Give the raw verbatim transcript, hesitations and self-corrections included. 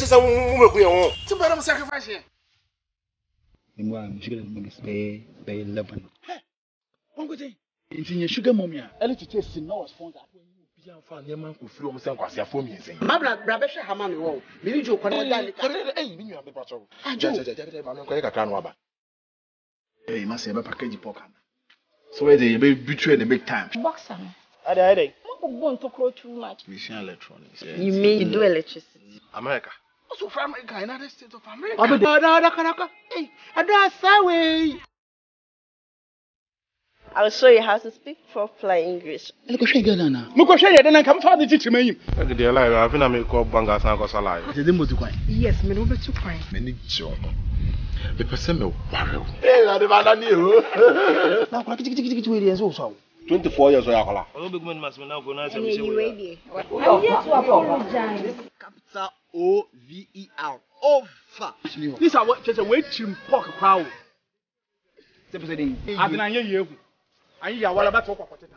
just a woman we are. To better sacrifice here. I'm sugar bay bay eleven. One good thing. It's in your sugar mumia. I let you taste the nose phone that when you be found your man who flew almost as your phone. Mabra, Brabesha Haman wall. Maybe you can hey, you have the patrol. I just a crown rubber. Hey, must have a package pocket. So they may betray the big time. Boxer. I did it. I'm going to grow too much. We see electronics. You mean you do electricity? America. Also, from America, United States of America. I'm a Hey, I don't say. I'll show you how to speak proper English. Look at Shagana. Look at Shagana, then I come for the teacher. Me. Look at the alive. I've been a make up bangas and goes alive. Yes, me over too fine. Many job. The person will barrel. Hey, I never knew. Now, what did you do with also? twenty-four years old. All big men must now go now. I'm here to apologize. Capital O V E R. Over. This is what just a way to pork crowd. I didn't hear you. I hear what about talk about it.